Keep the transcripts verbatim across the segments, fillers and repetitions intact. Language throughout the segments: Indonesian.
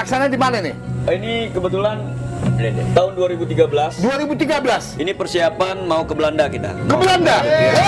terlaksana di mana nih? Ini kebetulan tahun dua ribu tiga belas. dua ribu tiga belas. Ini persiapan mau ke Belanda kita. Ke Belanda.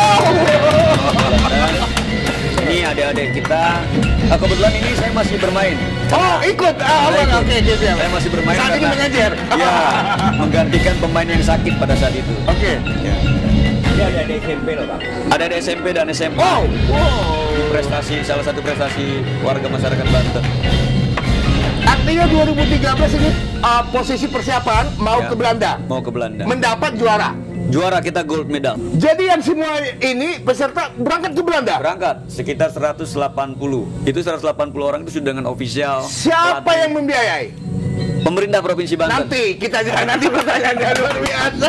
Ini adik-adik kita. Nah, kebetulan ini saya masih bermain. Oh, ikut. Ah, Saya ikut. oke, gitu ya. Saya masih bermain. Saat ini karena- mengajar. Iya, menggantikan pemain yang sakit pada saat itu. Oke. Ya. Ini ada di S M P loh, Pak. Ada di S M P dan S M A. Wow. Wow. Prestasi, salah satu prestasi warga masyarakat Banten. Artinya dua ribu tiga belas ini uh, posisi persiapan mau Ya, ke Belanda. Mau ke Belanda. Mendapat juara. Juara kita gold medal. Jadi yang semua ini peserta berangkat ke Belanda. Berangkat sekitar seratus delapan puluh. Itu seratus delapan puluh orang itu sudah dengan ofisial. Siapa pelatih. yang membiayai? Pemerintah Provinsi Banten. Nanti kita jangan nanti pertanyaannya luar biasa.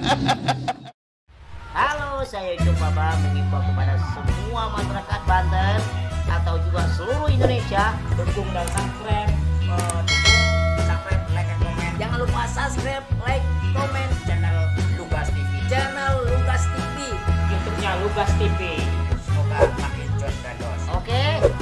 Halo, saya Icuk Baba mengimbau kepada semua masyarakat Banten atau juga seluruh Indonesia dukung dan subscribe, uh, dukung, subscribe, like, dan komen. Jangan lupa subscribe, like, komen channel Lugas T V, channel Lugas T V, YouTube-nya Lugas T V. Semoga makin jos dan dos. Oke.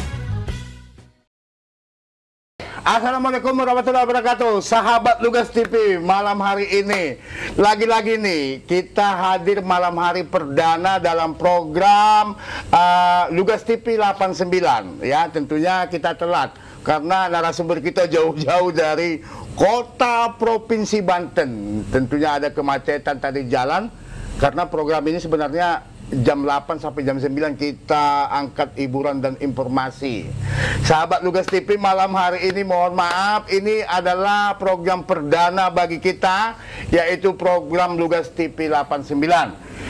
Assalamualaikum warahmatullahi wabarakatuh. Sahabat Lugas T V, malam hari ini lagi-lagi nih kita hadir malam hari perdana dalam program uh, Lugas T V delapan puluh sembilan. Ya, tentunya kita telat karena narasumber kita jauh-jauh dari kota Provinsi Banten. Tentunya ada kemacetan tadi jalan karena program ini sebenarnya jam delapan sampai jam sembilan kita angkat hiburan dan informasi. Sahabat Lugas T V, malam hari ini mohon maaf, ini adalah program perdana bagi kita, yaitu program Lugas T V delapan puluh sembilan.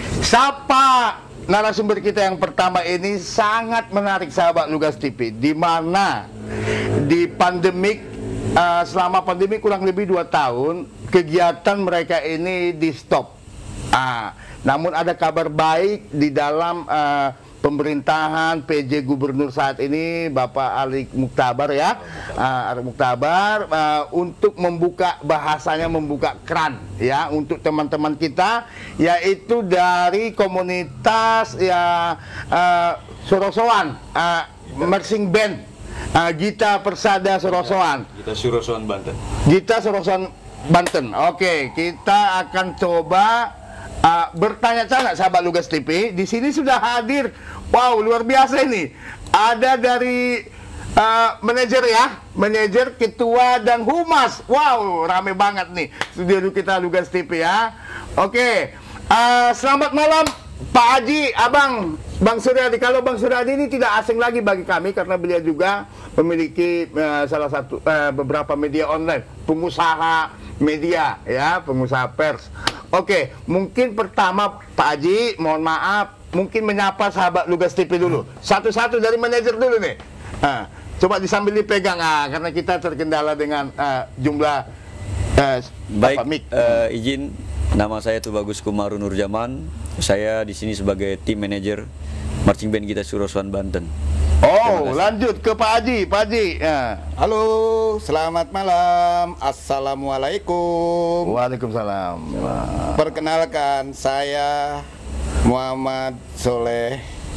Sapa narasumber kita yang pertama ini sangat menarik, sahabat Lugas T V, di mana di pandemik, uh, selama pandemi kurang lebih dua tahun kegiatan mereka ini di stop. Ah, namun ada kabar baik di dalam uh, pemerintahan P J Gubernur saat ini, Bapak Arief Mukhtabar ya, uh, Arief Mukhtabar uh, untuk membuka, bahasanya membuka keran ya untuk teman-teman kita, yaitu dari komunitas ya uh, Sorosoan, uh, marching band, uh, Gita Persada Sorosoan. Kita Sorosoan Banten. Gita Sorosoan Banten. Oke, kita akan coba Uh, bertanya-tanya, sahabat Lugas T V. Di sini sudah hadir, wow, luar biasa ini. Ada dari uh, manajer ya, manajer, ketua dan humas. Wow, rame banget nih studio kita Lugas T V ya. Oke, uh, selamat malam Pak Haji, Abang, Bang Suryadi. Kalau Bang Suryadi ini tidak asing lagi bagi kami karena beliau juga memiliki uh, salah satu uh, beberapa media online, pengusaha media ya, pengusaha pers. Oke, mungkin pertama Pak Haji, mohon maaf, mungkin menyapa sahabat Lugas T V dulu. Satu-satu dari manajer dulu nih. Nah, coba disambil dipegang, ah, karena kita terkendala dengan uh, jumlah uh, Baik, mic. uh, izin, nama saya Tubagus Kumaru Nurjaman. Saya di sini sebagai tim manajer marching band kita Sorosoan Banten. Oh, lanjut ke Pak Haji, Pak Haji. Ya. Halo, selamat malam. Assalamualaikum. Waalaikumsalam. Perkenalkan, saya Muhammad Soleh.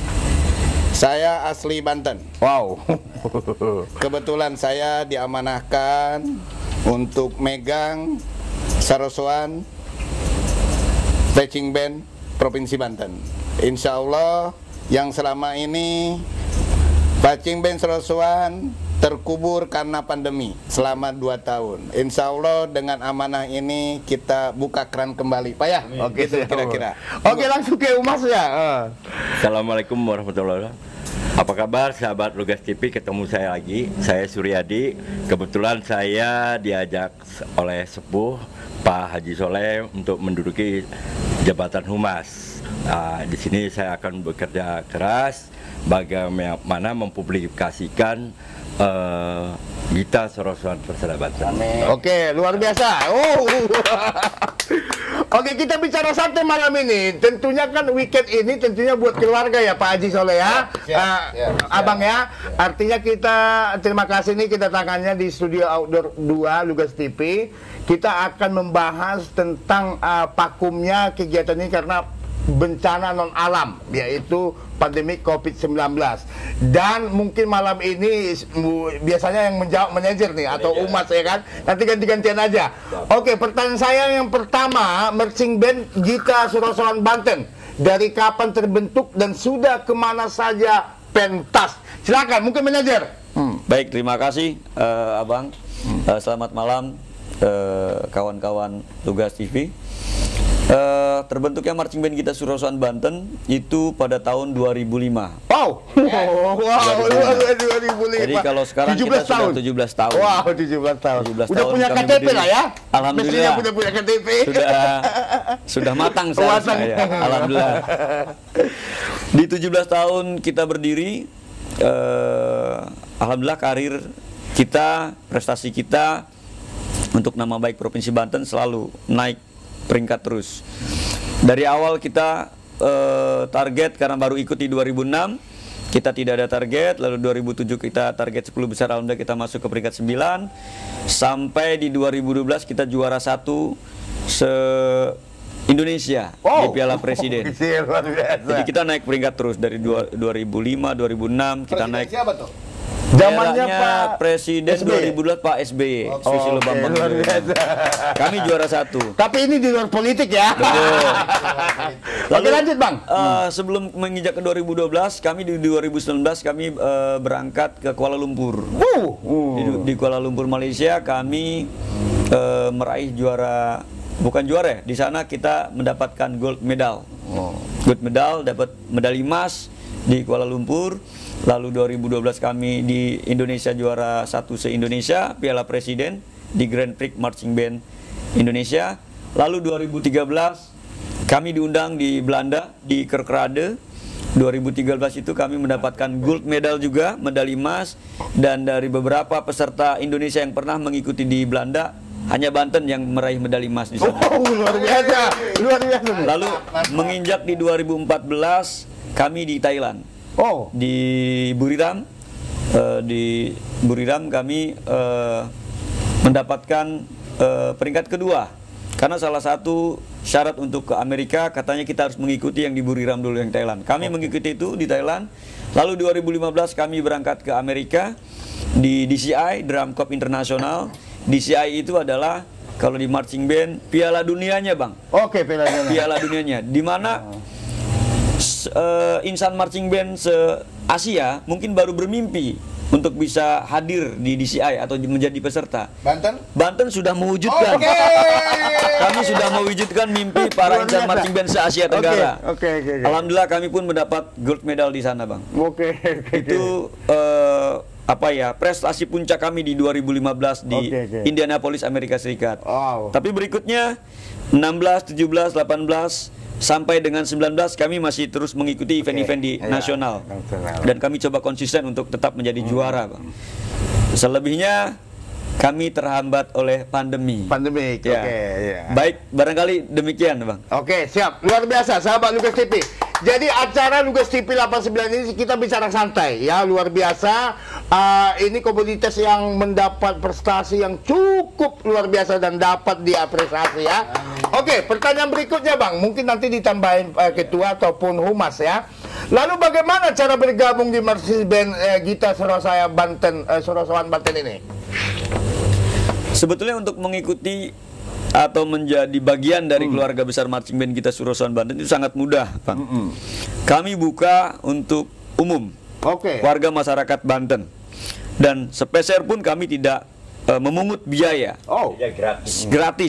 Saya asli Banten. Wow. Kebetulan saya diamanahkan untuk megang Sorosoan marching band Provinsi Banten. Insya Allah yang selama ini marching band Sorosoan terkubur karena pandemi selama dua tahun. Insya Allah dengan amanah ini kita buka keran kembali, Pak ya. Oke, gitu kira-kira. Oke, langsung ke Umas ya. Uh. Assalamualaikum warahmatullahi wabarakatuh. Apa kabar sahabat Lugas T V? Ketemu saya lagi. Saya Suryadi. Kebetulan saya diajak oleh sepuh Pak Haji Soleh untuk menduduki jabatan humas. Nah, di sini saya akan bekerja keras bagaimana mempublikasikan uh, Gita Sorosoan Persada Banten. Oke, luar biasa. Oh. Oke, kita bicara santai malam ini. Tentunya kan weekend ini tentunya buat keluarga ya Pak Haji Soleh ya. Siap, Uh, siap, Abang ya. Artinya kita terima kasih nih kita tangannya di studio Outdoor dua Lugas T V. Kita akan membahas tentang uh, pakumnya kegiatan ini karena bencana non alam, yaitu pandemi covid sembilan belas. Dan mungkin malam ini mu- biasanya yang menjawab manajer nih atau Umas ya kan, nanti ganti-gantian aja. Oke, pertanyaan saya yang pertama, marching band Gita Surosoan Banten dari kapan terbentuk dan sudah kemana saja pentas? Silakan, mungkin manajer. Hmm. Baik, terima kasih uh, Abang. Hmm. Uh, selamat malam uh, kawan-kawan Lugas T V. Uh, terbentuknya marching band Gita Surosoan Banten itu pada tahun dua ribu lima. Wow, wow, dua ribu lima. Jadi kalau sekarang kita sudah tujuh belas tahun. Wow, tujuh belas tahun. tujuh belas Udah tahun punya K T P lah ya? Alhamdulillah. Mestinya punya punya K T P. Sudah sudah matang saya. saya. Alhamdulillah. Di tujuh belas tahun kita berdiri, uh, alhamdulillah karir kita, prestasi kita untuk nama baik Provinsi Banten selalu naik peringkat terus. Dari awal kita uh, target, karena baru ikut di dua ribu enam, kita tidak ada target. Lalu dua ribu tujuh kita target sepuluh besar, alhamdulillah kita masuk ke peringkat sembilan. Sampai di dua ribu dua belas kita juara satu se Indonesia wow. di Piala Presiden. Luar biasa. Jadi kita naik peringkat terus dari dua ribu lima, dua ribu enam kita Presiden naik. siapa tuh? Zamannya Eranya Pak Presiden S B Y. dua ribu dua belas Pak S B Y, Oh, Susilo oke, Bambang luar Yudhoyono. biasa. Kami juara satu. Tapi ini di luar politik ya. Betul. Oke, lanjut Bang. Uh, sebelum menginjak ke dua ribu dua belas, kami di dua ribu sembilan belas kami uh, berangkat ke Kuala Lumpur. Uh, uh. Di, di Kuala Lumpur Malaysia kami uh, meraih juara, bukan juara ya, di sana kita mendapatkan gold medal. Oh. Gold medal, dapat medali emas di Kuala Lumpur. Lalu dua ribu dua belas kami di Indonesia juara satu se-Indonesia Piala Presiden di Grand Prix Marching Band Indonesia. Lalu dua ribu tiga belas kami diundang di Belanda di Kerkrade. dua ribu tiga belas itu kami mendapatkan gold medal juga, medali emas. Dan dari beberapa peserta Indonesia yang pernah mengikuti di Belanda, hanya Banten yang meraih medali emas di sana. Oh, luar biasa. Luar biasa. Lalu menginjak di dua ribu empat belas kami di Thailand. Oh, Di Buriram, uh, di Buriram kami uh, mendapatkan uh, peringkat kedua. Karena salah satu syarat untuk ke Amerika katanya kita harus mengikuti yang di Buriram dulu, yang Thailand. Kami mengikuti itu di Thailand. Lalu dua ribu lima belas kami berangkat ke Amerika di D C I, Drum Corps Internasional. D C I itu adalah kalau di marching band Piala Dunianya, Bang. oke, Piala Piala Dunianya, di mana uh, insan marching band se-Asia mungkin baru bermimpi untuk bisa hadir di D C I atau menjadi peserta. Banten? Banten sudah mewujudkan. Oke. Kami sudah mewujudkan mimpi para Luar insan biasa. marching band se-Asia Tenggara. Oke, oke, oke. Alhamdulillah kami pun mendapat gold medal di sana, Bang. Oke, oke. Itu uh, apa ya, prestasi puncak kami di dua ribu lima belas di Oke, oke. Indianapolis, Amerika Serikat. Wow. Tapi berikutnya enam belas, tujuh belas, delapan belas sampai dengan sembilan belas kami masih terus mengikuti event-event di Iya, nasional. nasional. Dan kami coba konsisten untuk tetap menjadi juara, Bang. Selebihnya kami terhambat oleh pandemi. Pandemik, Ya. oke, ya. Baik, barangkali demikian, Bang. Oke, siap. Luar biasa, sahabat Lugas T V. Jadi acara Lugas T V delapan puluh sembilan ini kita bicara santai, ya, luar biasa. Uh, ini komunitas yang mendapat prestasi yang cukup luar biasa dan dapat diapresiasi, ya. Oke, pertanyaan berikutnya, Bang. Mungkin nanti ditambahin uh, ketua ataupun humas, ya. Lalu bagaimana cara bergabung di marching band uh, Gita Surosoan Banten, uh, Surosoan Banten ini? Sebetulnya untuk mengikuti atau menjadi bagian dari keluarga besar marching band Gita Surosoan Banten itu sangat mudah, Bang. Kami buka untuk umum, Oke. warga masyarakat Banten, dan sepeser pun kami tidak uh, memungut biaya, Oh. Ya gratis. gratis.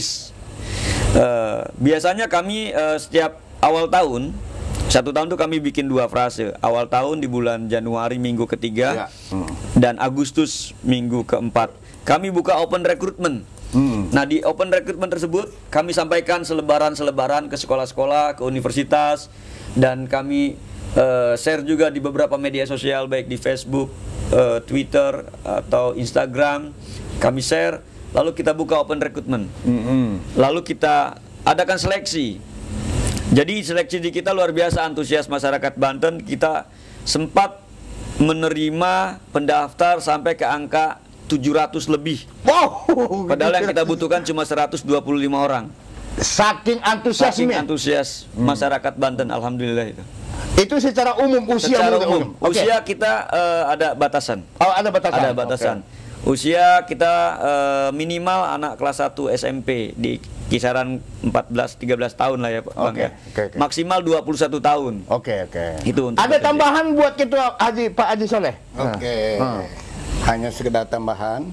Uh, biasanya kami uh, setiap awal tahun, satu tahun tuh kami bikin dua frase. Awal tahun di bulan Januari minggu ketiga, Ya. Hmm. dan Agustus minggu keempat. Kami buka open recruitment. Hmm. Nah, di open recruitment tersebut kami sampaikan selebaran-selebaran ke sekolah-sekolah, ke universitas, dan kami uh, share juga di beberapa media sosial, baik di Facebook, uh, Twitter, atau Instagram. Kami share, lalu kita buka open recruitment. Mm-hmm. Lalu kita adakan seleksi. Jadi seleksi di kita luar biasa, antusias masyarakat Banten. Kita sempat menerima pendaftar sampai ke angka tujuh ratus lebih. Wow. Padahal yang kita butuhkan cuma seratus dua puluh lima orang. Saking saking antusiasnya. antusias masyarakat Banten, alhamdulillah itu. Itu secara umum usia Secara menurut umum, Oke. usia kita eh, ada batasan. Oh, ada batasan. Ada batasan. Usia kita eh, minimal anak kelas satu S M P di kisaran empat belas tiga belas tahun lah ya Pak Bang Oke, ya. oke, oke. Maksimal dua puluh satu tahun. Oke, oke. Itu untuk Ada P P J. tambahan buat Ketua Haji Pak Haji Soleh? Oke, Nah. hanya sekedar tambahan.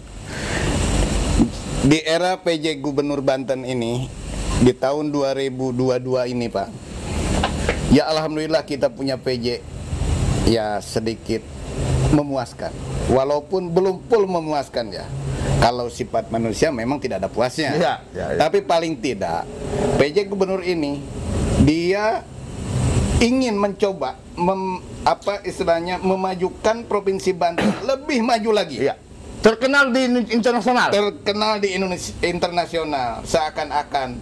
Di era P J Gubernur Banten ini, di tahun dua ribu dua puluh dua ini Pak, ya alhamdulillah kita punya P J ya sedikit memuaskan. Walaupun belum full memuaskan ya. Kalau sifat manusia memang tidak ada puasnya. Iya, iya, iya. Tapi paling tidak P J Gubernur ini dia ingin mencoba mem, apa istilahnya memajukan Provinsi Banten lebih maju lagi. Iya. Terkenal di internasional. Terkenal di Indonesia internasional, seakan-akan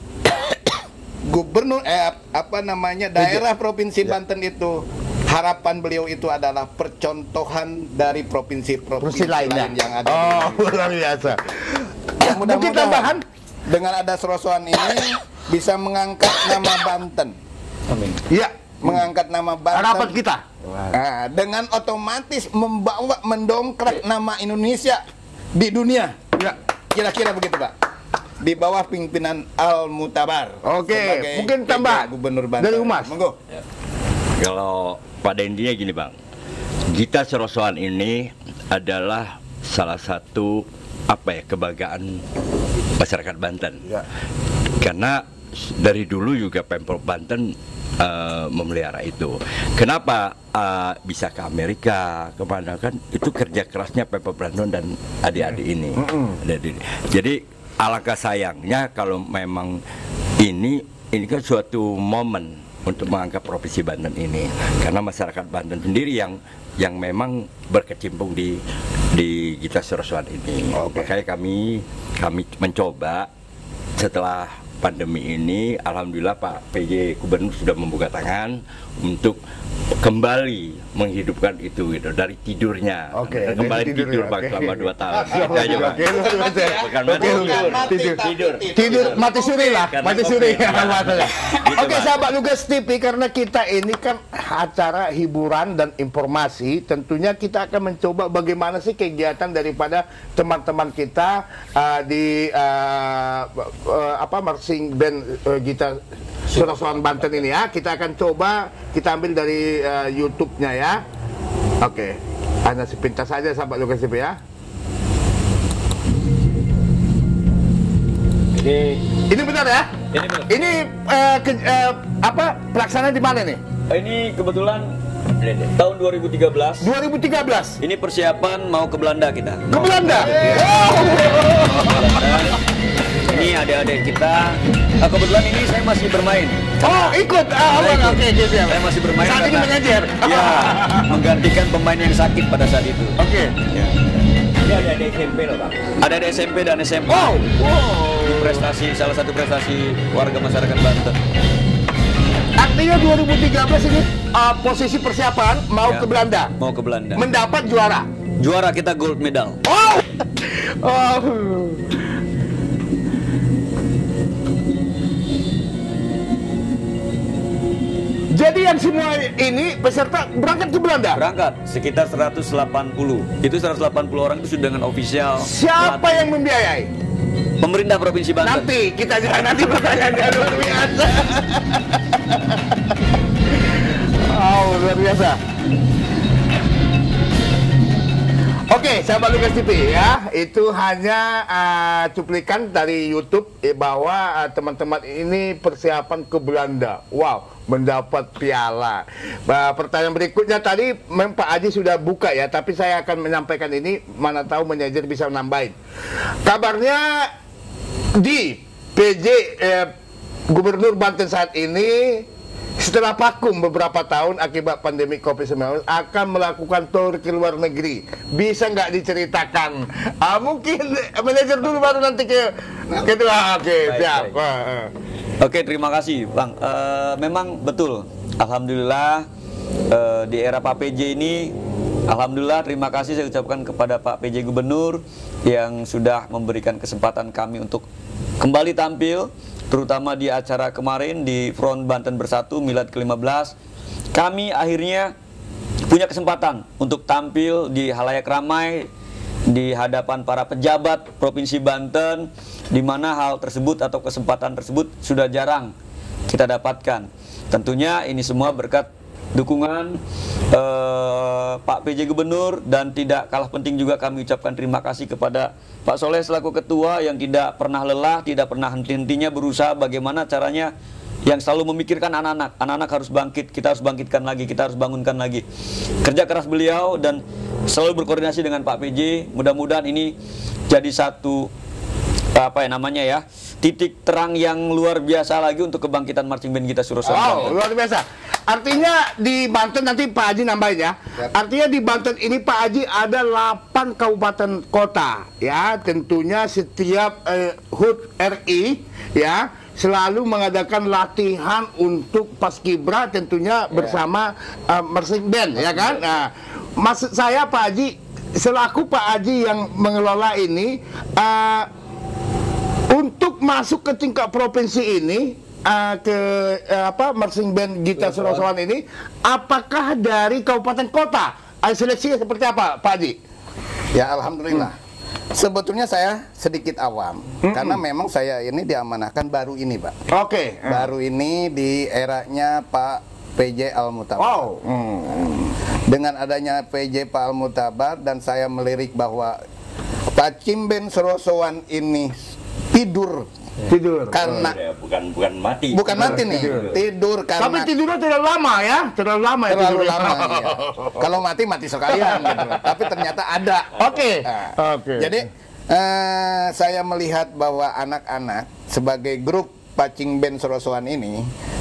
gubernur eh apa namanya daerah Provinsi Banten itu harapan beliau itu adalah percontohan dari provinsi-provinsi Provinsi lain, lain ya? yang ada di Oh, Indonesia. luar biasa. Ya, Mungkin mudah-mudahan tambahan? dengan ada serosoan ini bisa mengangkat nama Banten, Iya. mengangkat nama Banten. Harapan kita. Nah, dengan otomatis membawa mendongkrak nama Indonesia di dunia. Ya. Kira-kira begitu, Pak. Di bawah pimpinan Al Mutabar. Oke, sebagai mungkin P J tambah Gubernur Banten. dari Humas. Monggo. Kalau pada intinya gini Bang, Gita Serosoan ini adalah salah satu apa ya kebanggaan masyarakat Banten. Ya. Karena dari dulu juga Pemprov Banten uh, memelihara itu. Kenapa uh, bisa ke Amerika, kemana kan? Itu kerja kerasnya Pemprov Banten dan adik-adik ini. Adik-adik. Jadi alangkah sayangnya kalau memang ini ini kan suatu momen untuk mengangkat Provinsi Banten ini, karena masyarakat Banten sendiri yang yang memang berkecimpung di di Gita Serosoan ini. Makanya kami kami mencoba setelah pandemi ini, alhamdulillah Pak P J Gubernur sudah membuka tangan untuk kembali menghidupkan itu gitu dari tidurnya. Oke, kembali dari tidur, tidur, Bang oke. selama dua tahun. Itu aja Bang. Oke, luar biasa. Bukan Oke, mati, tidur. tidur. Tidur mati suri lah, Karena mati COVID. suri. Ya. Maksudnya. Gitu, Oke, Bang. sahabat Lugas T V, karena kita ini kan acara hiburan dan informasi, tentunya kita akan mencoba bagaimana sih kegiatan daripada teman-teman kita uh, di uh, uh, apa marching band uh, Gita Serosoan Banten ini ya. Kita akan coba kita ambil dari uh, YouTube-nya ya. Oke, hanya sepintas saja sahabat Lugas T V ya. Jadi Ini benar ya? ini benar. Ini eh, ke- eh, apa pelaksanaan di mana nih? Ini kebetulan tahun dua ribu tiga belas. dua ribu tiga belas Ini persiapan mau ke Belanda kita. ke Belanda. Ini adik-adik kita. Nah, kebetulan ini saya masih bermain. Oh, ikut. Ah, Saya abang. ikut. Oke, oke, siap. Saya masih bermain. Saat ini karena- mengajar. Ya, menggantikan pemain yang sakit pada saat itu. Oke. Ya. Ini ada di S M P loh Bang. Ada di S M P dan S M A. Wow. Ini prestasi salah satu prestasi warga masyarakat Banten. Artinya dua ribu tiga belas ini ah, posisi persiapan mau Ya, ke Belanda. Mau ke Belanda. Mendapat juara. Juara kita gold medal. Oh. Oh. Jadi yang semua ini peserta berangkat ke Belanda. Berangkat sekitar seratus delapan puluh. Itu seratus delapan puluh orang itu sudah dengan ofisial. Siapa pelatih. yang membiayai? Pemerintah Provinsi Banten. Nanti kita jangan nanti pertanyaannya luar biasa. Oh, luar biasa. Oke, sahabat Lugas T V ya, itu hanya uh, cuplikan dari YouTube eh, bahwa uh, teman-teman ini persiapan ke Belanda. Wow, mendapat piala. Uh, pertanyaan berikutnya tadi memang Pak Haji sudah buka ya, tapi saya akan menyampaikan ini, mana tahu manajer bisa nambahin. Kabarnya di P J eh, Gubernur Banten saat ini setelah vakum beberapa tahun akibat pandemi covid sembilan belas akan melakukan tour ke luar negeri. Bisa nggak diceritakan? Ah, mungkin manajer dulu baru nanti ke kedua. Oke, Baik, siap. baik. Ah, ah. Oke, terima kasih, Bang. Eh, memang betul. Alhamdulillah eh, di era Pak P J ini Alhamdulillah, terima kasih saya ucapkan kepada Pak P J Gubernur yang sudah memberikan kesempatan kami untuk kembali tampil, terutama di acara kemarin di Front Banten Bersatu Milad ke lima belas. Kami akhirnya punya kesempatan untuk tampil di halayak ramai di hadapan para pejabat Provinsi Banten, di mana hal tersebut atau kesempatan tersebut sudah jarang kita dapatkan. Tentunya ini semua berkat dukungan eh, Pak P J Gubernur, dan tidak kalah penting juga kami ucapkan terima kasih kepada Pak Soleh selaku ketua yang tidak pernah lelah, tidak pernah henti-hentinya berusaha bagaimana caranya, yang selalu memikirkan anak-anak. Anak-anak harus bangkit, kita harus bangkitkan lagi, kita harus bangunkan lagi. Kerja keras beliau dan selalu berkoordinasi dengan Pak P J. Mudah-mudahan ini jadi satu apa ya namanya ya, titik terang yang luar biasa lagi untuk kebangkitan marching band kita Surosoan. Oh, luar biasa. Artinya di Banten, nanti Pak Haji nambahin ya. Artinya di Banten ini Pak Haji ada delapan kabupaten kota ya. Tentunya setiap eh, H U D R I ya selalu mengadakan latihan untuk paskibra, tentunya bersama uh, marching band ya kan. Nah, maksud saya Pak Haji selaku Pak Haji yang mengelola ini, uh, untuk masuk ke tingkat provinsi ini, uh, ke uh, apa marching band Gita Surosoan ini, apakah dari kabupaten kota? Uh, seleksinya seperti apa Pak Haji? Ya, alhamdulillah. Hmm. Sebetulnya saya sedikit awam, mm-mm. karena memang saya ini diamanahkan baru ini, Pak. Oke. Okay. Baru ini di eranya Pak P J Al-Mutabar. Wow. Mm. Dengan adanya P J Pak Al-Mutabar dan saya melirik bahwa marching band Surosoan ini tidur. Tidur karena ya, bukan bukan mati. Bukan mati nih. Tidur, tidur karena tapi tidurnya terlalu lama ya, terlalu lama ya. Terlalu lama. Iya. Kalau mati mati sekalian gitu. Tapi ternyata ada. Oke. Okay. Nah, Oke. Okay. Jadi uh, saya melihat bahwa anak-anak sebagai grup marching band Surosoan ini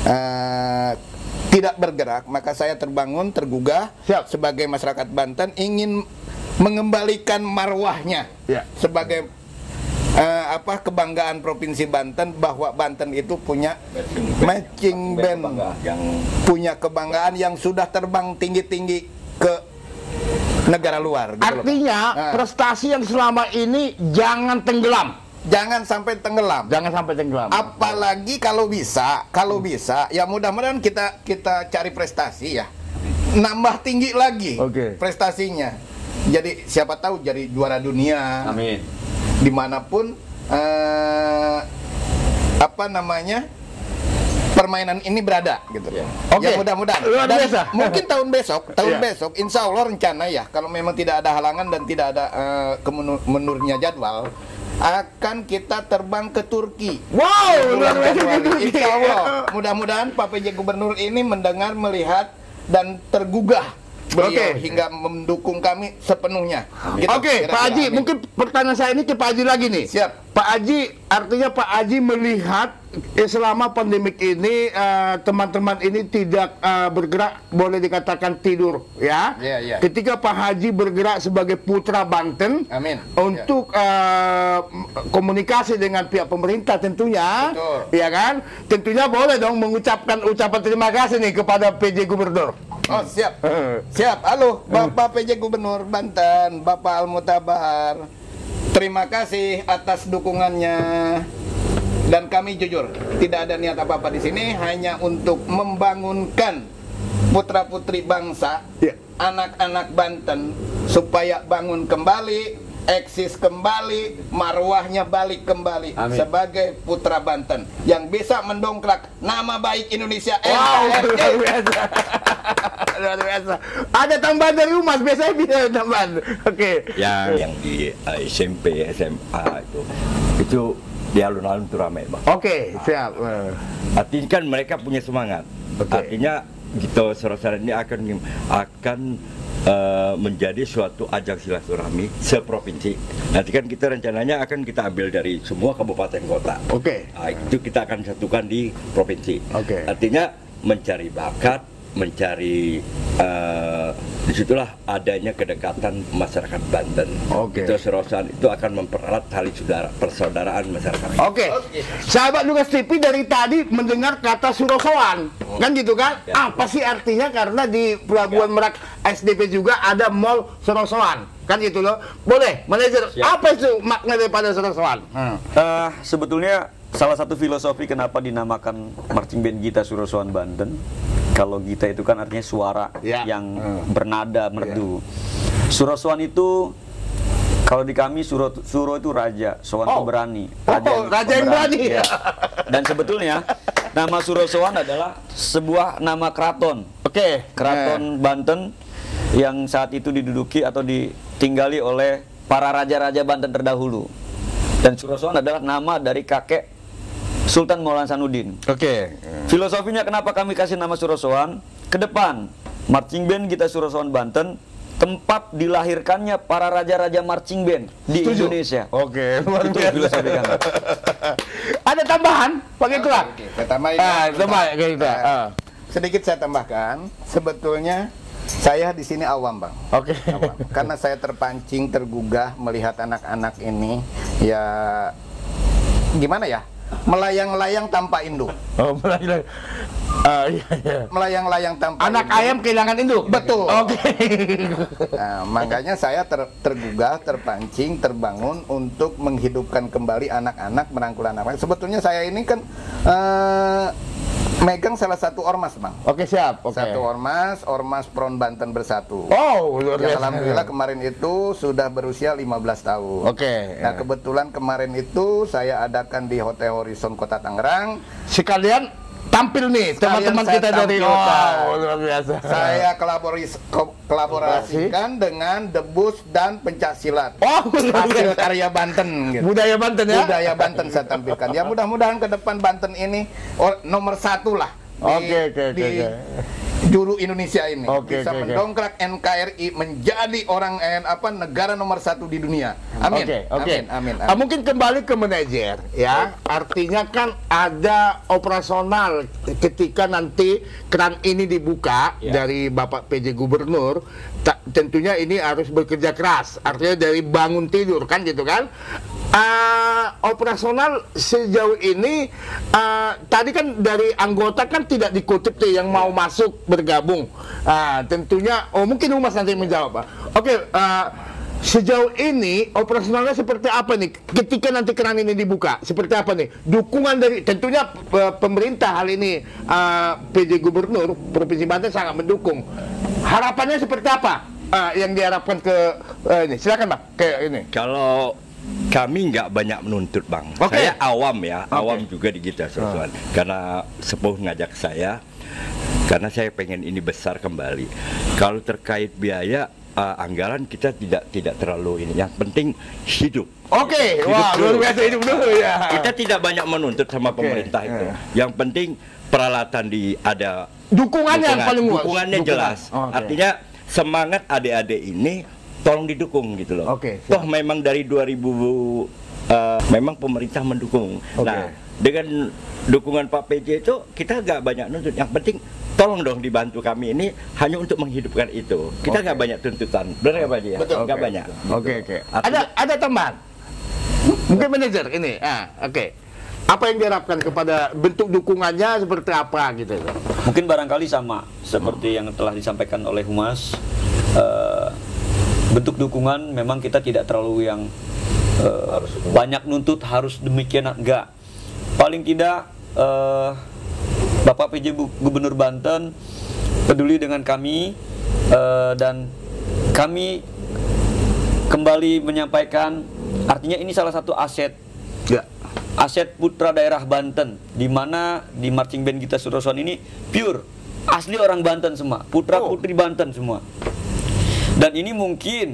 uh, tidak bergerak, maka saya terbangun, tergugah. Siap. Sebagai masyarakat Banten ingin mengembalikan marwahnya ya. Sebagai Uh, apa kebanggaan Provinsi Banten, bahwa Banten itu punya marching band, yang punya kebanggaan yang sudah terbang tinggi-tinggi ke negara luar gitu. Artinya nah. prestasi yang selama ini jangan tenggelam. Jangan sampai tenggelam. Jangan sampai tenggelam. Apalagi kalau bisa, kalau bisa ya mudah-mudahan kita kita cari prestasi ya. Nambah tinggi lagi okay. prestasinya. Jadi siapa tahu jadi juara dunia. Amin. Dimanapun uh, apa namanya permainan ini berada gitu. Yeah. Oke. Ya mudah-mudahan. Mungkin tahun besok, tahun yeah. besok, insya Allah rencana ya, kalau memang tidak ada halangan dan tidak ada uh, kemenurnya jadwal, akan kita terbang ke Turki. Wow, luar biasa. Insya Allah. Mudah-mudahan Pak P J Gubernur ini mendengar, melihat dan tergugah. Beliau okay. hingga mendukung kami sepenuhnya. Gitu. Oke, okay, Pak Haji, amin. Mungkin pertanyaan saya ini ke Pak Haji lagi nih. Siap. Pak Haji, artinya Pak Haji melihat eh, selama pandemik ini teman-teman uh, ini tidak uh, bergerak, boleh dikatakan tidur, ya. Yeah, yeah. Ketika Pak Haji bergerak sebagai putra Banten, amin. Untuk yeah. uh, komunikasi dengan pihak pemerintah tentunya, betul. Ya kan? Tentunya boleh dong mengucapkan ucapan terima kasih nih kepada P J Gubernur. Oh siap, siap. Halo Bapak P J Gubernur Banten, Bapak Al-Mutabar, terima kasih atas dukungannya. Dan kami jujur tidak ada niat apa-apa di sini, hanya untuk membangunkan putra-putri bangsa, yeah. anak-anak Banten supaya bangun kembali, eksis kembali, marwahnya balik kembali. Amin. Sebagai putra Banten yang bisa mendongkrak nama baik Indonesia. Wow, luar biasa. Luar biasa. Ada tambahan dari Umas, biasanya bisa tambahan. Oke. Okay. Yang yang di uh, S M P, S M A itu itu di alun-alun itu ramai, Bang. Oke, okay, siap. Artinya kan mereka punya semangat. Okay. Artinya gitu Surosoan ini akan akan uh, menjadi suatu ajang silaturahmi seprovinsi. Nanti kan kita rencananya akan kita ambil dari semua kabupaten kota. Oke. Okay. Nah, itu kita akan satukan di provinsi. Oke. Okay. Artinya mencari bakat mencari uh, disitulah adanya kedekatan masyarakat Banten. Oke. Itu Surosoan itu akan mempererat tali saudara persaudaraan masyarakat. Oke, sahabat Lugas T V dari tadi mendengar kata Surosoan, kan gitu kan? Ya. Apa sih artinya? Karena di Pelabuhan Merak S D P juga ada Mall Surosoan, kan gitu loh. Boleh, manajer, Siap. apa itu makna daripada Surosoan? Hmm. Eh, sebetulnya salah satu filosofi kenapa dinamakan marching band Gita Surosoan Banten, kalau Gita itu kan artinya suara Ya. yang Hmm. bernada merdu. Surosoan itu kalau di kami Suro, Suro itu raja, Soan itu Oh. berani. Oh, raja yang berani. Ya. Dan sebetulnya nama Surosoan adalah sebuah nama keraton. Oke, Keraton Banten yang saat itu diduduki atau ditinggali oleh para raja-raja Banten terdahulu. Dan Surosoan adalah nama dari kakek Sultan Maulana Hasanuddin. Oke. Filosofinya kenapa kami kasih nama Surosoan? Ke depan, marching band Gita Surosoan Banten tempat dilahirkannya para raja-raja marching band di Setuju. Indonesia. Oke, luar Itu biasa. filosofi kami. Ada tambahan, Pak Ketua? Oke, saya tambahin. Ah, coba Pak Ketua. Ah. Sedikit saya tambahkan, sebetulnya saya di sini awam, Bang. Oke. Awam. Karena saya terpancing, tergugah melihat anak-anak ini ya gimana ya? Melayang-layang tanpa induk. Oh, mulai. Ah, iya, iya. Melayang-layang tanpa Anak induk. ayam kehilangan induk. Betul. Oke. Nah, makanya saya ter- tergugah, terpancing, terbangun untuk menghidupkan kembali anak-anak, merangkul anak-anak. Sebetulnya saya ini kan eh, megang salah satu ormas, Bang. Oke, siap. Oke. Satu ormas, Ormas Pron Banten Bersatu. Oh, luar Yang biasa. alhamdulillah kemarin itu sudah berusia lima belas tahun. Oke. Nah, kebetulan kemarin itu saya adakan di Hotel Horizon Kota Tangerang. Sekalian tampil nih teman-teman saya kita dari tampilkan. oh, luar biasa. Saya kolaboris ko- kolaborasikan dengan debus dan pencaksilat. Oh, luar Hasil biasa. karya Banten gitu. Budaya Banten ya. Budaya Banten saya tampilkan. Ya mudah-mudahan ke depan Banten ini oh, nomor satu lah di, Oke, oke, oke, di oke. juru Indonesia ini. Oke, Bisa oke, oke. mendongkrak N K R I menjadi orang eh, apa negara nomor satu di dunia. Amin. Oke, oke. Amin, amin, amin. Ah, mungkin kembali ke manajer ya. Artinya kan ada operasional ketika nanti keran ini dibuka Ya. dari Bapak P J Gubernur. Ta- tentunya ini harus bekerja keras. Artinya dari bangun tidur kan gitu kan. Ah, operasional sejauh ini ah, tadi kan dari anggota kan tidak dikutip tuh yang mau masuk bergabung. Ah, tentunya oh mungkin Humas nanti menjawab, Pak. Oke, ah, sejauh ini operasionalnya seperti apa nih ketika nanti keran ini dibuka? Seperti apa nih? Dukungan dari tentunya eh, pemerintah hal ini eh, P J Gubernur Provinsi Banten sangat mendukung. Harapannya seperti apa? Eh, yang diharapkan ke eh, ini. Silakan, Bang. Ke ini. Kalau kami nggak banyak menuntut, Bang. Oke. Saya awam ya, Oke. awam juga di Gita Surosoan. Karena sepuh ngajak saya, karena saya pengen ini besar kembali. Kalau terkait biaya, uh, anggaran kita tidak tidak terlalu ini. Yang penting hidup. Oke, Hidup wah dulu. luar biasa hidup dulu ya. Kita tidak banyak menuntut sama Oke. pemerintah itu. Ya. Yang penting peralatan di ada Dukungannya yang paling luas. dukungannya Dukungan. jelas. Oh, oke. Artinya semangat adik-adik ini tolong didukung gitu loh. Oke, siap. Toh memang dari dua ribu uh, memang pemerintah mendukung. Oke. Nah, dengan dukungan Pak P J itu kita nggak banyak nuntut. Yang penting tolong dong dibantu kami ini hanya untuk menghidupkan itu. Kita nggak Oke. banyak tuntutan. Benar nggak Pak J? Betul. Nggak Oke. banyak. Oke, oke. Artinya- Ada ada tambahan. Mungkin manajer ini. Ah, oke. Apa yang diharapkan kepada bentuk dukungannya seperti apa gitu? Mungkin barangkali sama seperti yang telah disampaikan oleh Humas. eh, bentuk dukungan memang kita tidak terlalu yang eh, banyak nuntut harus demikian, enggak. Paling tidak eh, Bapak P J Bu- Gubernur Banten peduli dengan kami, eh, dan kami kembali menyampaikan artinya ini salah satu aset Ya. aset putra daerah Banten, di mana di marching band Gita Surosoan ini pure asli orang Banten semua, putra putri Banten semua. Dan ini mungkin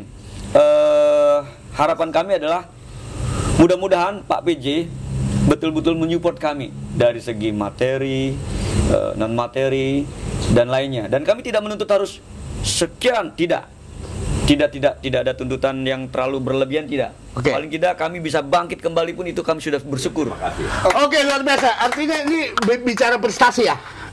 eh, harapan kami adalah mudah-mudahan Pak P J betul-betul menyupport kami dari segi materi, eh, non materi dan lainnya. Dan kami tidak menuntut harus sekian, tidak. Tidak tidak tidak ada tuntutan yang terlalu berlebihan, tidak. Oke. Paling tidak kami bisa bangkit kembali pun itu kami sudah bersyukur. Oke, luar biasa. Artinya ini bi- bicara prestasi ya.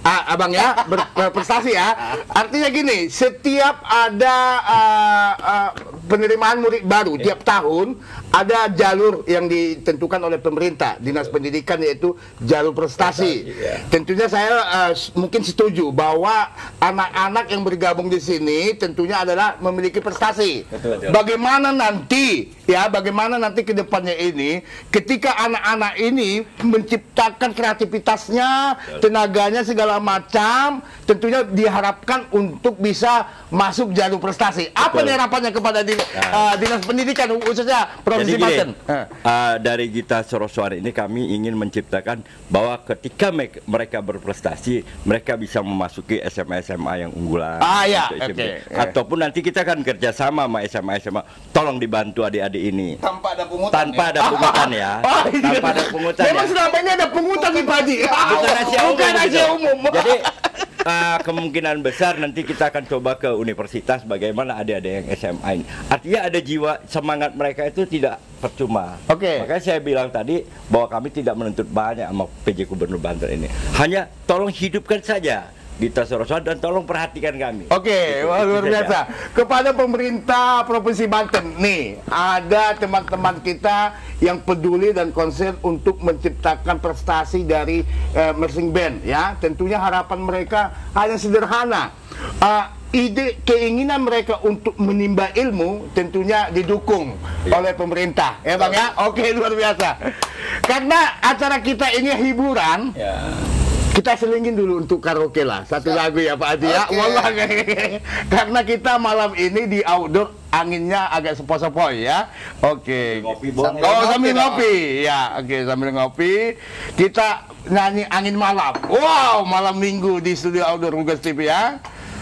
Ah, abang ya, ber- berprestasi ya. Artinya gini, setiap ada uh, uh, penerimaan murid baru tiap tahun ada jalur yang ditentukan oleh pemerintah dinas pendidikan, yaitu jalur prestasi. Tentunya saya uh, mungkin setuju bahwa anak-anak yang bergabung di sini tentunya adalah memiliki prestasi. Betul, betul. Bagaimana nanti ya, bagaimana nanti ke depannya ini ketika anak-anak ini menciptakan kreativitasnya, tenaganya segala macam, tentunya diharapkan untuk bisa masuk jalur prestasi. Apa Betul. nih harapannya kepada din, Nah. uh, dinas pendidikan khususnya Provinsi Jadi gini, Banten? Eh. uh, dari Gita Soroswan ini kami ingin menciptakan bahwa ketika me- mereka berprestasi, mereka bisa memasuki S M A S M A yang unggulan. Ah, ya, untuk S M P. oke. Ataupun nanti kita akan kerjasama sama S M A S M A, tolong dibantu adik-adik ini. Tanpa ada pungutan. Tanpa ya? ada pungutan ya. Oh, iya. Tanpa ada pungutan Memang ya. selama ini ada pungutan di Padi. Bukan rahasia umum. Bukan rahasia gitu. umum. Jadi uh, kemungkinan besar nanti kita akan coba ke universitas bagaimana adik-adik yang S M A ini. Artinya ada jiwa semangat mereka itu tidak percuma. Oke. Makanya saya bilang tadi bahwa kami tidak menuntut banyak sama P J Gubernur Banten ini. Hanya tolong hidupkan saja Gita Soroswan dan tolong perhatikan kami. Oke, Itu- wah, itu luar saja. biasa. Kepada pemerintah Provinsi Banten, nih ada teman-teman kita yang peduli dan konsen untuk menciptakan prestasi dari eh, marching band, ya. Tentunya harapan mereka hanya sederhana. Eh, ide keinginan mereka untuk menimba ilmu tentunya didukung oleh pemerintah, ya bang ya. Oke, luar biasa. Karena acara kita ini hiburan. Kita selingin dulu untuk karaoke lah, satu lagu ya Pak Haji ya. Oke. Wallah, karena kita malam ini di outdoor, anginnya agak sepoi-sepoi ya. Oke. Ngopi Oh, boleh. sambil ngopi ngopi. Ya, oke, sambil ngopi. Kita nyanyi angin malam. Wow, malam minggu di studio outdoor Lugas T V ya.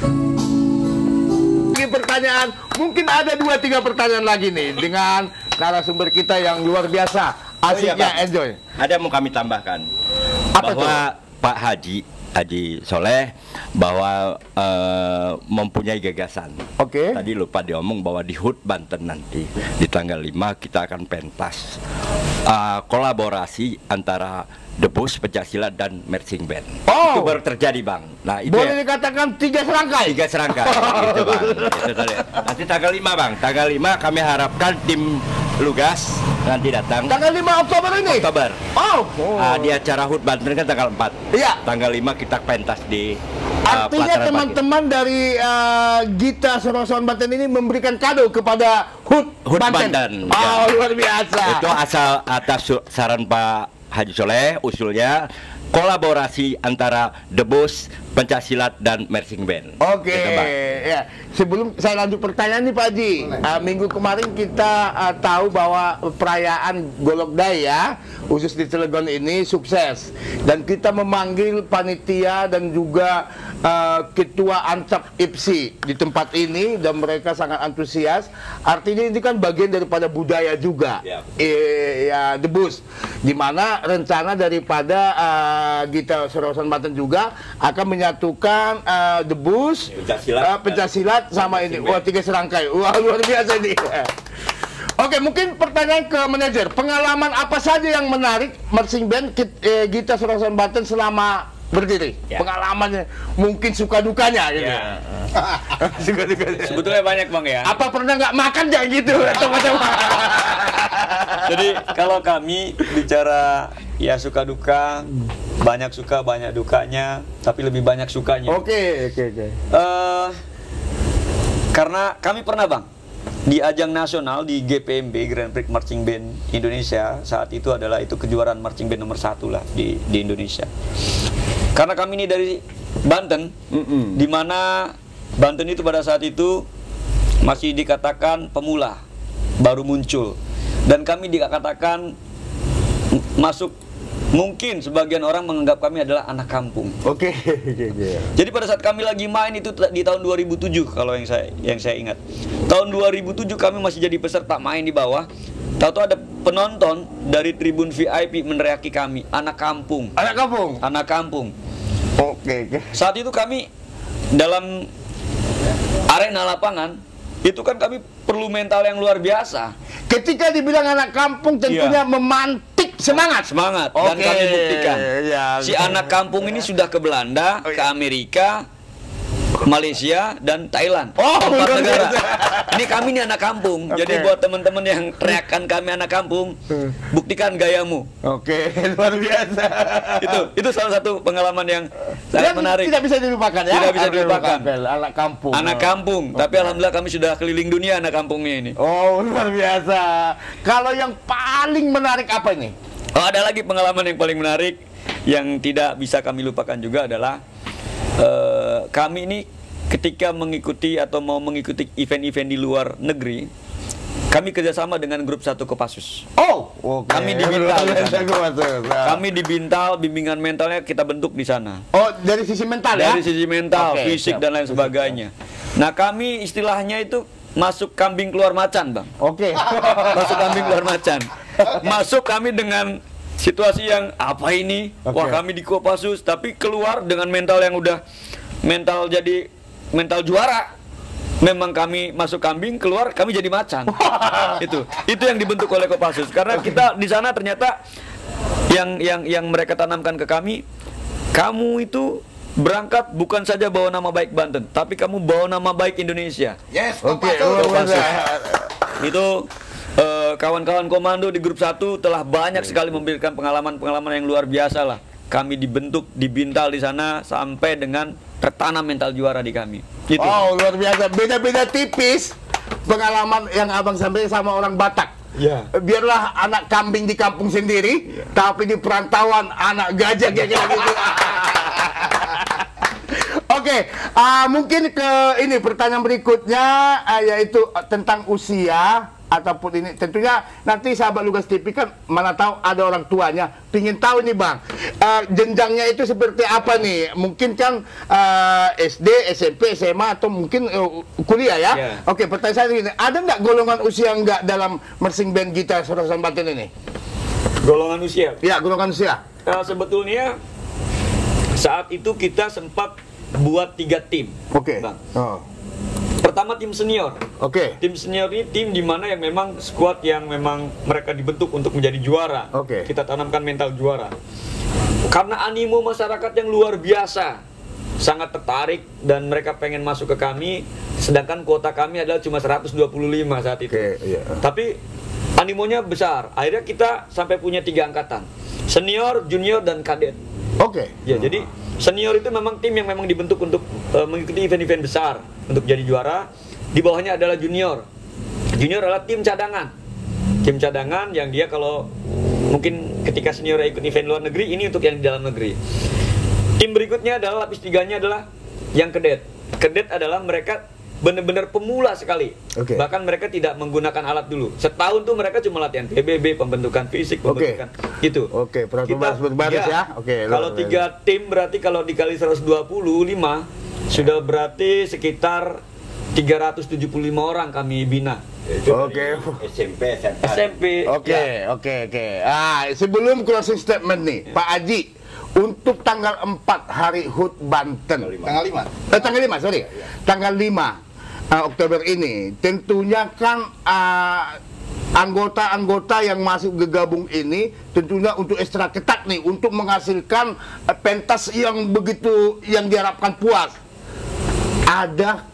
Ini pertanyaan, mungkin ada dua tiga pertanyaan lagi nih dengan narasumber kita yang luar biasa, Oh iya, asiknya, Pak. enjoy. Ada yang mau kami tambahkan. Apa bahwa Pak Haji Haji Soleh bahwa eh, mempunyai gagasan. Oke. Tadi lupa diomong bahwa di H U D Banten nanti di tanggal lima kita akan pentas eh, kolaborasi antara Debus, Pencaksilat dan Marching Band. Oh. Itu baru terjadi, Bang. Nah, itu Boleh ya, dikatakan tiga serangkai. tiga serangkai gitu, Bang. Gitu, tadi. Nanti tanggal lima, Bang. Tanggal lima kami harapkan tim Lugas nanti datang Tanggal lima Oktober ini. Oktober. Oh. oh. Ah, di acara H U D Banten kan tanggal empat. Iya. Tanggal lima kita pentas di ah, Artinya pelataran teman-teman dari uh, Gita Soroswan Banten ini memberikan kado kepada H U D H U D Banten. Banten, Oh, ya. luar biasa. Itu asal atas su- saran Pak Haji Soleh, usulnya kolaborasi antara Debus, Pencaksilat dan Marching Band. Oke, Gitu, Bang. ya. Sebelum saya lanjut pertanyaan nih Pak Haji, uh, minggu kemarin kita uh, tahu bahwa perayaan Golok Daya khusus di Cilegon ini sukses, dan kita memanggil panitia dan juga uh, ketua Ancap I P S I di tempat ini, dan mereka sangat antusias. Artinya ini kan bagian daripada budaya juga, Ya. eh, ya Debus, di mana rencana daripada uh, Gita Soroswan Banten juga akan menyatukan uh, Debus, Pencaksilat, uh, Pencaksilat sama ini. Wah, tiga serangkai. Wah, luar biasa ini. Oke, mungkin pertanyaan ke manajer. Pengalaman apa saja yang menarik marching band Kit- eh, Gita Soroswan Banten selama berdiri? Ya. Pengalamannya, mungkin suka dukanya gitu. Ya. Suka dukanya. Sebetulnya banyak Bang ya. Apa pernah nggak makan jangan gitu teman-teman? Jadi kalau kami bicara ya suka duka, banyak suka banyak dukanya, tapi lebih banyak sukanya. Oke, oke, oke. Eh, karena kami pernah Bang di ajang nasional di G P M B, Grand Prix Marching Band Indonesia, saat itu adalah itu kejuaraan marching band nomor satu lah di di Indonesia. Karena kami ini dari Banten, Mm-mm. di mana Banten itu pada saat itu masih dikatakan pemula, baru muncul, dan kami dikatakan m- masuk, mungkin sebagian orang menganggap kami adalah anak kampung. Oke, oke, oke. Jadi pada saat kami lagi main itu t- di tahun dua ribu tujuh kalau yang saya yang saya ingat. Tahun dua ribu tujuh kami masih jadi peserta main di bawah. Tahu-tahu ada penonton dari tribun V I P meneriaki kami, anak kampung, Anak kampung. anak kampung. Oke, oke. Saat itu kami dalam arena lapangan itu kan kami perlu mental yang luar biasa. Ketika dibilang anak kampung tentunya Iya. memantik Semangat. Semangat. Dan Oke, kami buktikan. ya. Si anak kampung ini sudah ke Belanda, Oh, iya. ke Amerika, Malaysia, dan Thailand. Oh, Empat luar negara. biasa. Ini kami nih anak kampung. Oke. Jadi buat teman-teman yang teriakan kami anak kampung, buktikan gayamu. Oke, luar biasa. Itu itu salah satu pengalaman yang sangat Dan menarik. tidak bisa dilupakan ya. Tidak bisa dilupakan. Anak kampung. Anak kampung, tapi alhamdulillah kami sudah keliling dunia anak kampungnya ini. Oh, luar biasa. Kalau yang paling menarik apa ini? Oh, ada lagi pengalaman yang paling menarik yang tidak bisa kami lupakan juga adalah eh, kami ini ketika mengikuti atau mau mengikuti event-event di luar negeri, kami kerjasama dengan grup satu Kopassus. Oh, oke. Kami di Bintal. Luar biasa, Kopassus. Nah. Kami di Bintal, bimbingan mentalnya kita bentuk di sana. Oh, dari sisi mental ya? Dari sisi mental, Oke, fisik siap. dan lain sebagainya. Nah, kami istilahnya itu masuk kambing keluar macan, Bang. Oke. Masuk kambing keluar macan. Masuk kami dengan situasi yang apa ini? Oke. Wah, kami di Kopassus, tapi keluar dengan mental yang udah mental jadi mental juara. Memang kami masuk kambing, keluar kami jadi macan. Itu itu yang dibentuk oleh Kopassus. Karena kita di sana ternyata yang yang yang mereka tanamkan ke kami, kamu itu berangkat bukan saja bawa nama baik Banten, tapi kamu bawa nama baik Indonesia. Yes, Oke, Kopassus. luar biasa. Itu eh, kawan-kawan komando di grup satu telah banyak sekali memberikan pengalaman-pengalaman yang luar biasa lah. Kami dibentuk di Bintal di sana sampai dengan tertanam mental juara di kami. Gitu. Oh, luar biasa. Beda-beda tipis pengalaman yang Abang sampaikan sama orang Batak. Ya. Biarlah anak kambing di kampung sendiri, tapi di perantauan anak gajah kayak gitu. Oke, ah, mungkin ke ini pertanyaan berikutnya, ah, yaitu ah, tentang usia ataupun ini. Tentunya nanti sahabat Lugas T V kan mana tahu ada orang tuanya pingin tahu nih Bang, ah, jenjangnya itu seperti apa nih? Mungkin kan ah, S D, S M P, S M A atau mungkin uh, kuliah ya? Ya. Oke, pertanyaan saya ini, ada nggak golongan usia nggak dalam mersing band gitar Sorosan Banten ini? Golongan usia. Ya, golongan usia. Nah, sebetulnya saat itu kita sempat buat tiga tim. Oke. Bang. Oh. Pertama tim senior. Oke. Tim senior ini tim di mana yang memang squad yang memang mereka dibentuk untuk menjadi juara. Oke. Kita tanamkan mental juara. Karena animo masyarakat yang luar biasa, sangat tertarik dan mereka pengen masuk ke kami, sedangkan kuota kami adalah cuma seratus dua puluh lima saat itu. Oke, iya. Tapi animonya besar. Akhirnya kita sampai punya tiga angkatan. Senior, junior, dan kadet. Oke. Ya, jadi senior itu memang tim yang memang dibentuk untuk uh, mengikuti event-event besar untuk jadi juara. Di bawahnya adalah junior. Junior adalah tim cadangan. Tim cadangan yang dia kalau mungkin ketika senior ikut event luar negeri, ini untuk yang di dalam negeri. Tim berikutnya adalah lapis tiganya adalah yang kedet. Kedet adalah mereka benar-benar pemula sekali. Oke. Bahkan mereka tidak menggunakan alat dulu. Setahun tuh mereka cuma latihan P B B, pembentukan fisik, pembentukan gitu. Oke, peraturan baris berbaris ya. Oke, Kalau luar tiga tim berarti kalau dikali seratus dua puluh lima sudah berarti sekitar tiga ratus tujuh puluh lima orang kami bina. Oke. S M P, S M P. S M P. Oke, ya. oke, oke. Ah, sebelum closing statement nih, Pak Haji, untuk tanggal empat hari H U T Banten. Tanggal lima. Eh, tanggal lima, sorry. Tanggal lima uh, Oktober ini, tentunya kan uh, anggota-anggota yang masuk gegabung ini tentunya untuk ekstra ketat nih untuk menghasilkan uh, pentas yang begitu yang diharapkan puas. Ada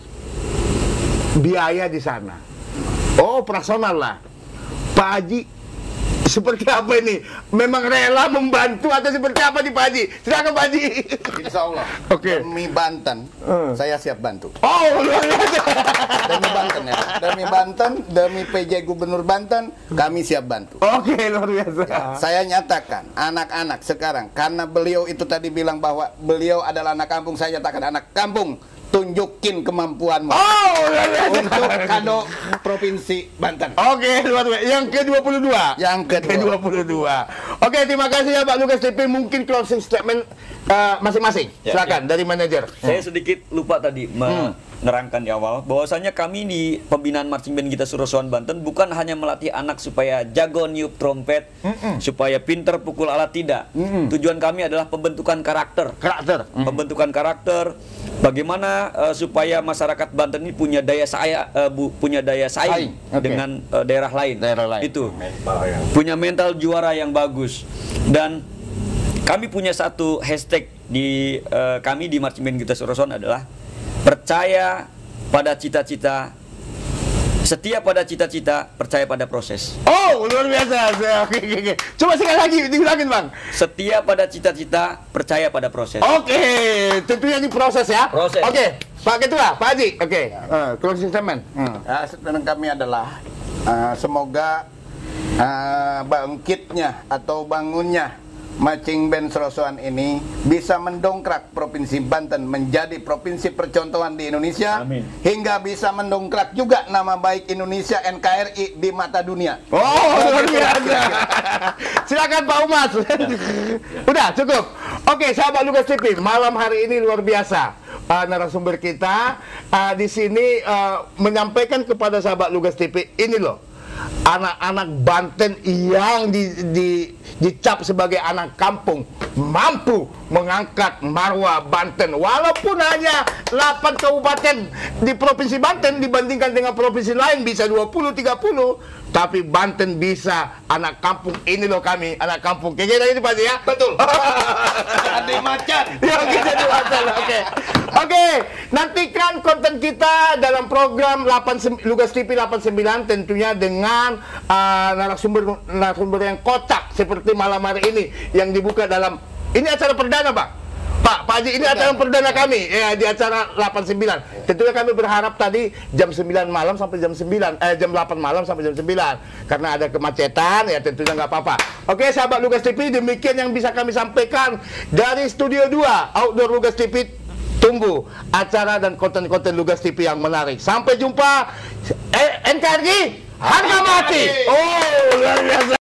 biaya di sana. Oh, operasional lah. Pak Haji seperti apa ini? Memang rela membantu atau seperti apa nih Pak Haji? Silakan Pak Haji. Insya Allah. Oke. Demi Banten, Hmm. saya siap bantu. Oh, luar biasa. Demi Banten ya. Demi Banten, demi P J Gubernur Banten, kami siap bantu. Oke, luar biasa. Saya nyatakan, anak-anak sekarang, karena beliau itu tadi bilang bahwa beliau adalah anak kampung, saya nyatakan anak kampung, tunjukin kemampuanmu Oh, luar biasa. untuk kado Provinsi Banten. Oke, luar biasa. Yang ke dua puluh dua. Yang ke kedua. dua puluh dua. Oke, terima kasih ya Pak Lugas T V. Mungkin closing statement uh, masing-masing. Ya, Silakan dari manajer. Saya sedikit lupa tadi menerangkan di awal bahwasanya kami di pembinaan marching band kita Surosoan Banten bukan hanya melatih anak supaya jago niup trompet, supaya pinter pukul alat, tidak. Tujuan kami adalah pembentukan karakter. Karakter. Pembentukan karakter, bagaimana uh, supaya masyarakat Banten ini punya daya saya uh, bu, punya daya saing Saing, oke. dengan uh, daerah lain. Daerah lain. Itu Mental yang punya mental juara yang bagus. Dan kami punya satu hashtag di uh, kami di Marching Band Gita Soroson adalah percaya pada cita-cita, setia pada cita-cita, percaya pada proses. Oh, luar biasa. Oke, oke, oke. Coba sekali lagi diulangin, Bang. Setia pada cita-cita, percaya pada proses. Oke, tentunya ini proses ya. Proses. Oke, Pak Ketua, Pak Haji. Oke, uh, closing statement. Hmm. Uh, statement kami adalah uh, semoga uh, bangkitnya atau bangunnya Marching Band Sorosoan ini bisa mendongkrak Provinsi Banten menjadi provinsi percontohan di Indonesia. Amin. Hingga bisa mendongkrak juga nama baik Indonesia N K R I di mata dunia. Oh, luar biasa. Silakan Pak Umas. Udah cukup. Oke, sahabat Lugas T V, malam hari ini luar biasa. Uh, narasumber kita uh, di sini uh, menyampaikan kepada sahabat Lugas T V ini loh, anak-anak Banten yang di, di, dicap sebagai anak kampung mampu mengangkat marwah Banten walaupun hanya delapan kabupaten di Provinsi Banten dibandingkan dengan provinsi lain bisa dua puluh tiga puluh, tapi Banten bisa. Anak kampung ini loh kami, anak kampung. Kayak gitu Pak ya? Betul. Ade macan. Ya, kita di hotel. Oke. Oke, nantikan konten kita dalam program delapan Lugas T V delapan puluh sembilan tentunya dengan uh, narasumber narasumber yang kocak seperti malam hari ini yang dibuka dalam ini acara perdana, Pak. Pak, Pak Haji, ini acara perdana kami ya di acara delapan puluh sembilan. Tentunya kami berharap tadi jam sembilan malam sampai jam sembilan, eh jam delapan malam sampai jam sembilan karena ada kemacetan ya tentunya nggak apa-apa. Oke, sahabat Lugas T V, demikian yang bisa kami sampaikan dari Studio dua Outdoor Lugas T V. Tunggu acara dan konten-konten Lugas T V yang menarik. Sampai jumpa. Eh, N K R I harga mati. Oh, luar biasa.